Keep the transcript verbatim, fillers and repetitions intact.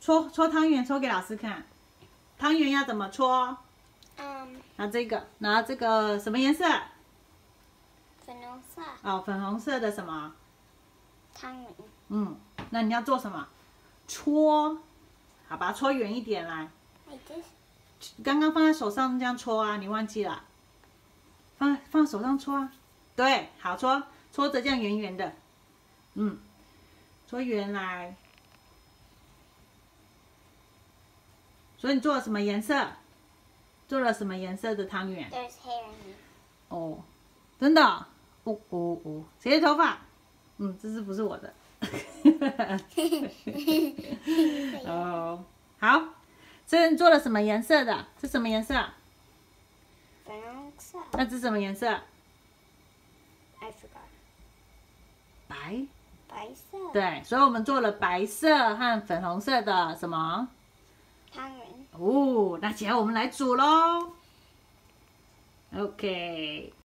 搓搓汤圆，搓给老师看。汤圆要怎么搓？ 嗯， 拿这个，拿这个什么颜色？ 粉红色哦，粉红色的什么？ 汤圆。 嗯，那你要做什么？搓，好，把它搓圆一点来。 Like this。 刚刚放在手上这样搓啊，你忘记了？放放手上搓啊，对，好搓，搓着这样圆圆的，嗯，搓圆来。所以你做了什么颜色？做了什么颜色的汤圆？ There's hair in it。 哦，真的？哦哦哦，谁的头发？嗯，这是不是我的？哦，好，这人做了什么颜色的？是什么颜色？ 粉红色。 那这是什么颜色？ I forgot。 白。 白色。 对，所以我们做了白色和粉红色的什么？ 汤圆。 哦，那接下来我们来煮喽。OK。